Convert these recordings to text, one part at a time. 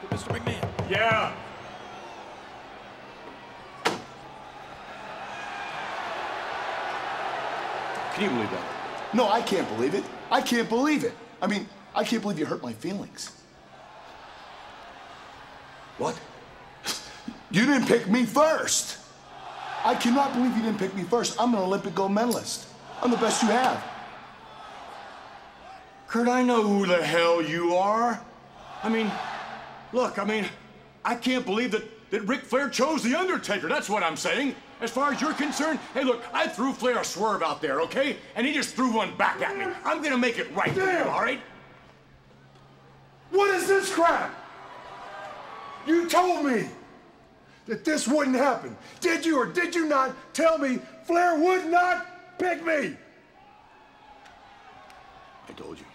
Mr. McMahon. Yeah. Can you believe that? No, I can't believe it. I can't believe it. I mean, I can't believe you hurt my feelings. What? You didn't pick me first. I cannot believe you didn't pick me first. I'm an Olympic gold medalist. I'm the best you have. Kurt, I know who the hell you are. I mean, look, I can't believe that Ric Flair chose The Undertaker. That's what I'm saying. As far as you're concerned, hey, look, I threw Flair a swerve out there, okay? And he just threw one back at me. I'm gonna make it right for you, all right? What is this crap? You told me that this wouldn't happen. Did you or did you not tell me Flair would not pick me? I told you.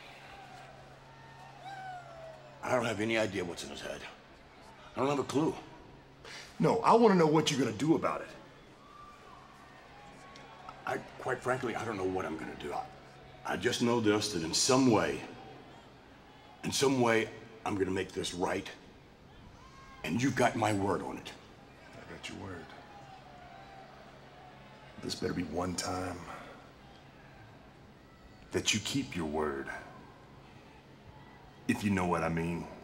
I don't have any idea what's in his head. I don't have a clue. No, I want to know what you're going to do about it. Quite frankly, I don't know what I'm gonna do. I just know this, that in some way, I'm gonna make this right. And you've got my word on it. I got your word. This better be one time that you keep your word. If you know what I mean.